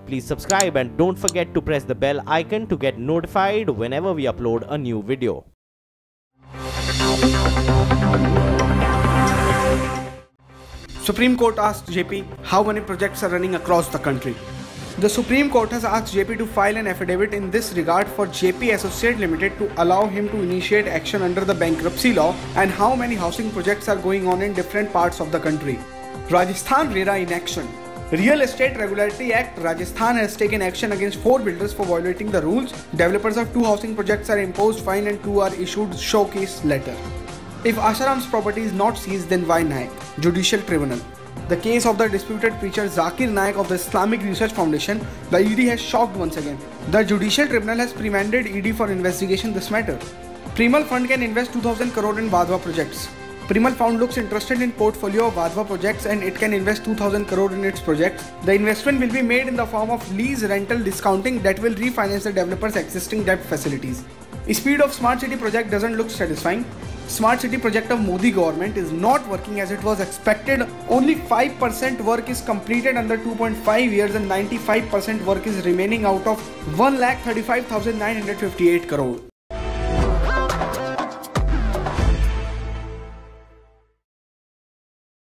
please subscribe and don't forget to press the bell icon to get notified whenever we upload a new video. Supreme Court asked JP how many projects are running across the country. The Supreme Court has asked JP to file an affidavit in this regard for JP Associate Limited to allow him to initiate action under the bankruptcy law and how many housing projects are going on in different parts of the country. Rajasthan RERA in action. Real Estate Regulatory Act Rajasthan has taken action against 4 builders for violating the rules. Developers of 2 housing projects are imposed fine and 2 are issued showcase letter. If Asharam's property is not seized, then why Naik? Judicial Tribunal. The case of the disputed preacher Zakir Naik of the Islamic Research Foundation, the ED has shocked once again. The Judicial Tribunal has remanded ED for investigation this matter. Primal Fund can invest 2000 crore in Vadhva projects. Primal Fund looks interested in portfolio of Vadhva projects and it can invest 2000 crore in its projects. The investment will be made in the form of lease rental discounting that will refinance the developer's existing debt facilities. Speed of Smart City project doesn't look satisfying. Smart City project of Modi government is not working as it was expected. Only 5% work is completed under 2.5 years and 95% work is remaining out of 1,35,958 crore.